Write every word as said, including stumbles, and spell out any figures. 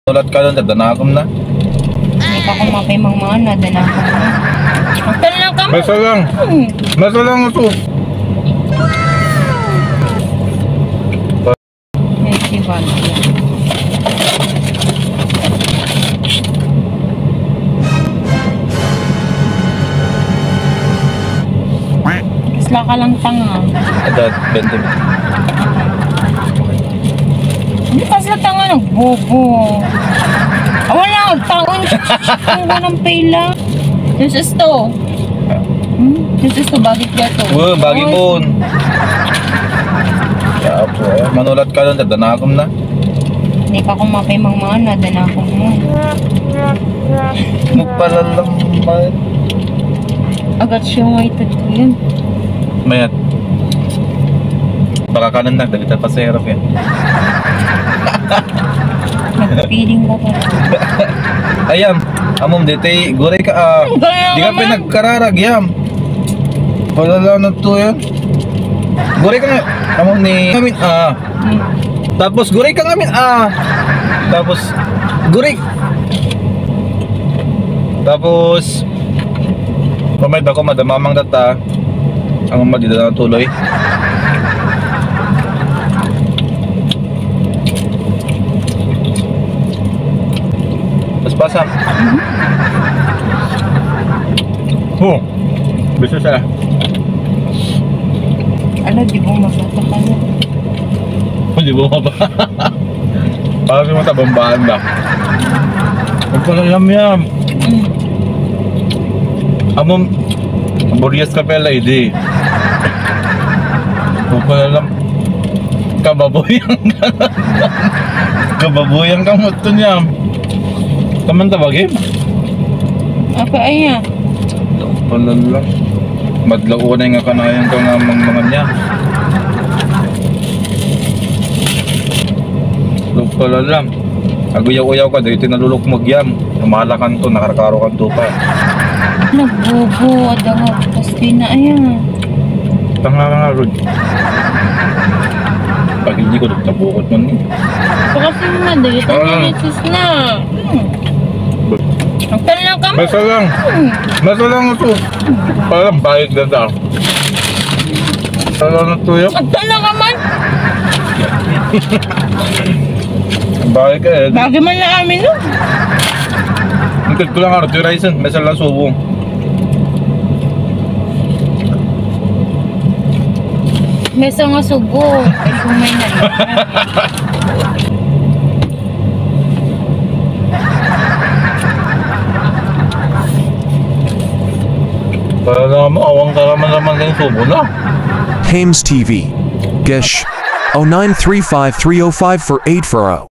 Ulat ka doon, dadanakom na. Hindi pa kung mapay mang mga na, danakam na. Magtan lang ka mo. Basta lang. Hmm. Basta lang ito. Festival. Kasla ka lang tanga. Adat, bente. Hindi kasla tanga ng bobo. Ah, wala, taon. Ang walang pila. This is to. Hmm? This is to, bagit ka to. Oo, bagi Ay, po. Kaya po, eh. Manulat ka doon, dadanakom na. Hindi pa kung mapay mang mga na, danakam mo. Magpalalamay. Agad siya nga ito yun. Mayat. Baka kanan na, dali tayo pasero yan. Nag-feeling ka pa. Ayam, amom dito, guray ka ah. Gaya Di ka naman. pinagkararag, yam. Palala na to yan. Guray ka nga, amom ni ngamin ah. Hmm. Tapos guray ka ngamin ah. Tapos, guray. Tapos, pamay ba ko madamamang data. Ang madida na tuloy. Pasam. Oh, bisa saya. Ano, di mo masata ka na. Hindi mo ba? Parang yung matabambahan lang. Huwag pala yam yam. Mm. Amom, Boreas ka pala, hindi. Huwag pala lang. Kababoyang ka lang. Kababoyang ka mo ito niyam. Kaman tabagin? Apa aya? Pala lang. Madlaw na nga kanayan ka nga mga mga niya. Lug pala lang. Aguyaw-uyaw ka, dito nalulukmag yan. Umalakan to, nakarakaro kan to pa. Nagbobo, ada nga. Pasti na aya. Tanga nga Rod. Pag hindi ko nagtabukot man eh. Kasi naman, dito Ah. na isis na. Hmm. Magtan lang ka mo. Basta lang. Hmm. Basta lang ito. Parang bayad na daw. Basta lang ito yun. Magtan lang ka man. Bayad ka eh. Bagay man na amin no. Nagkad ko lang Arthur Ryzen. Basta lang subong. Mesa nga sugo. Ay kumay na lang. Para naman awang karaman-raman ng subo na. Hames T V. Gesh oh nine three five three oh five four eight four oh.